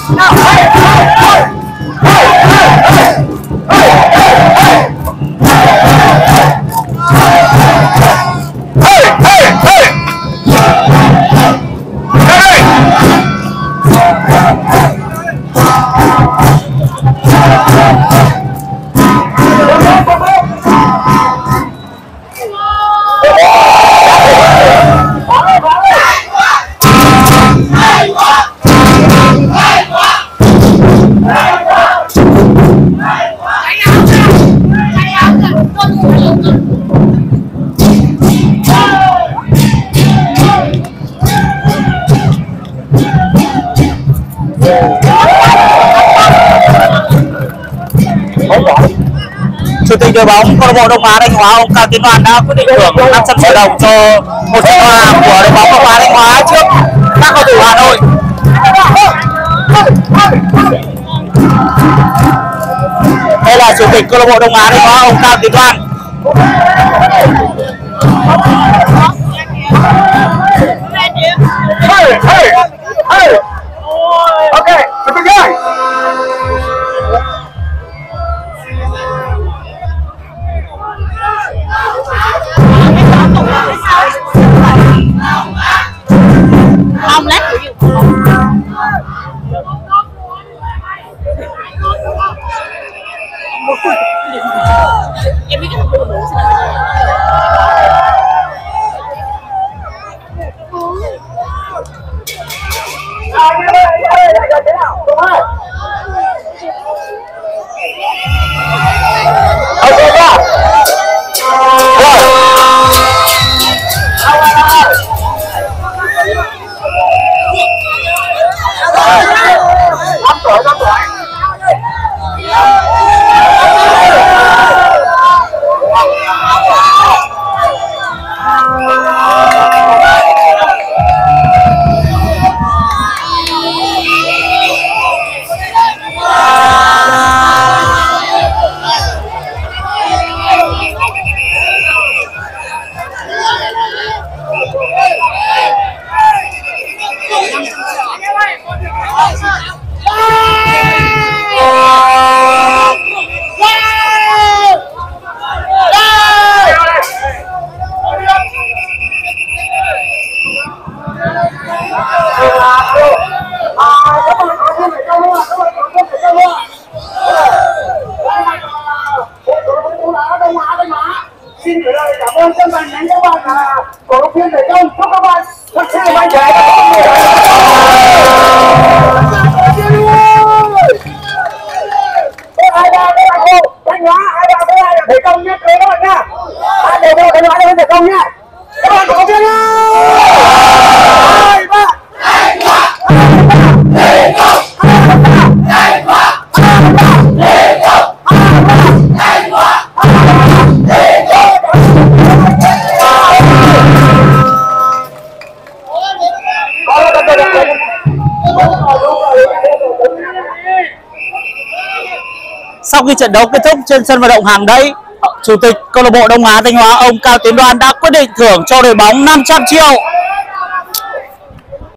Chủ tịch đội bóng câu lạc bộ Đông Á Thanh Hóa ông Cao Tiến Đoàn đã quyết định thưởng 500 triệu đồng cho một trận hòa của đội bóng Đông Á Thanh Hóa trước các cầu thủ Hà Nội. Đây là chủ tịch câu lạc bộ Đông Á Thanh Hóa ông Cao Tiến Đoàn. Okay, let's go. Ông lát của you. Em biết cái thằng buồn ngủ sao? Xin gửi lời cảm ơn chân thành đến các bạn cổ động viên Thể Công. Chúc các bạn thật sự mạnh khỏe. Ai ra với bạn cô Thanh Hóa, ai ra với ai là Thể Công nhất đấy các bạn nha. Ai đều vô Thanh Hóa với Thể Công nha. Các bạn cổ động viên ơi. 2, 3. Thanh Hóa, Thể Công, Thanh Hóa, Thể Công, Thanh Hóa, Thể Công. Sau khi trận đấu kết thúc trên sân vận động Hàng Đẫy, Chủ tịch câu lạc bộ Đông Á Thanh Hóa ông Cao Tiến Đoàn đã quyết định thưởng cho đội bóng 500 triệu